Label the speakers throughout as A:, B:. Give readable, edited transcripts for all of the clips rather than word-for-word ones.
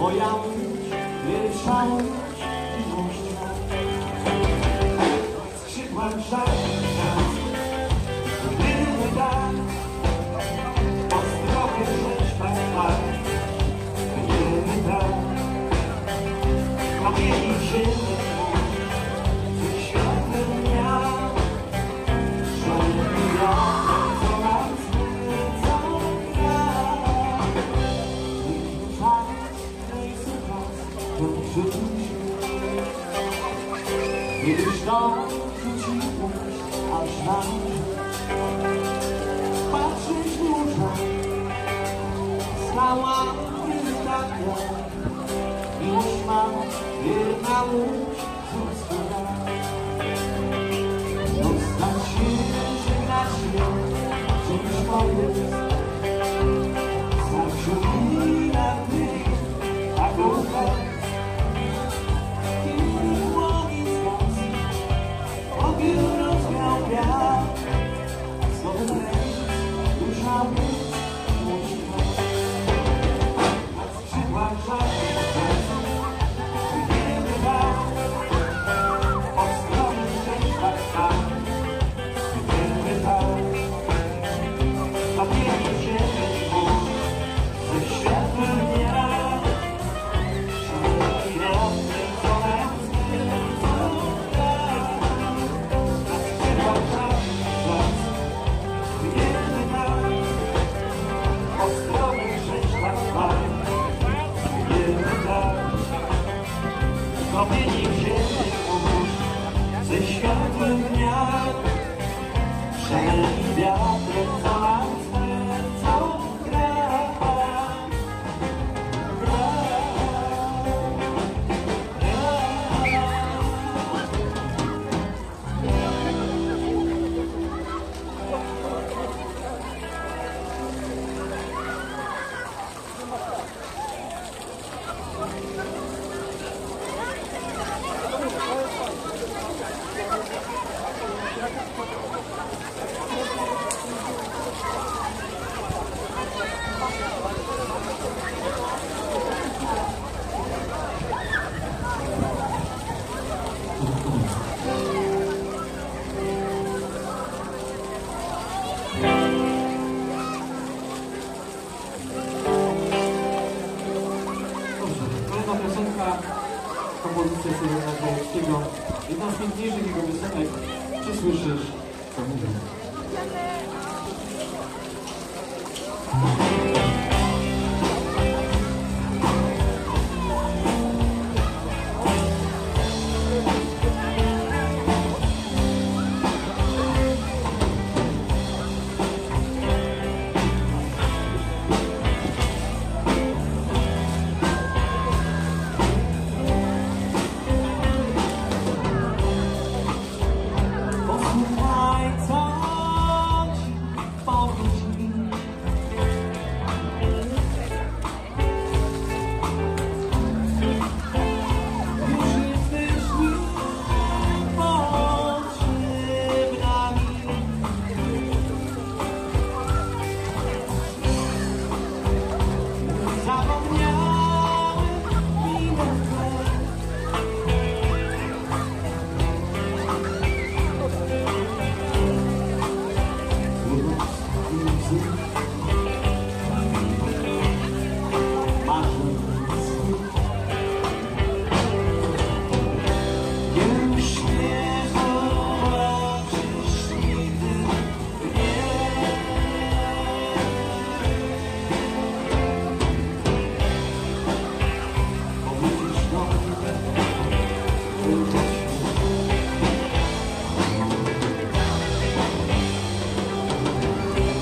A: Moja łódź, pierwsza łódź miłości ma. Skrzydła grzane nas, gdyby tak, po zdrowie rzeczbach trwać. Gdyby tak, kamieni ziemię ze światłem dnia, szumny wiatr coraz co gra. Kiedyś dom rzuci puść, aż na mnie patrzeć dużo. Stała wystawia, miłość ma, wierna łódź wzrustka. Dostać się, żegnać się, czymś powiedz. Zawsze wina ty, tak uda. Rozmiał wiatr, znowu ręk, dusza być, musi na skrzydłach żadnych wiemy tak, po stronie szczęścia tak, wiemy tak, a pięknie ziemi ze światłem dnia, szalony wiatr, co nam kamieni ziemi pomóż ze światłem dnia, szaleni wiatrem, co nam serce gra.
B: Kolejna piosenka, kompozycja Sylwestra Krajewskiego. Jedna z piękniejszych jego piosenek. Czy słyszysz, co mówię?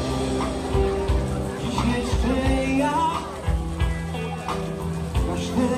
A: Dziś jeszcze ja każdy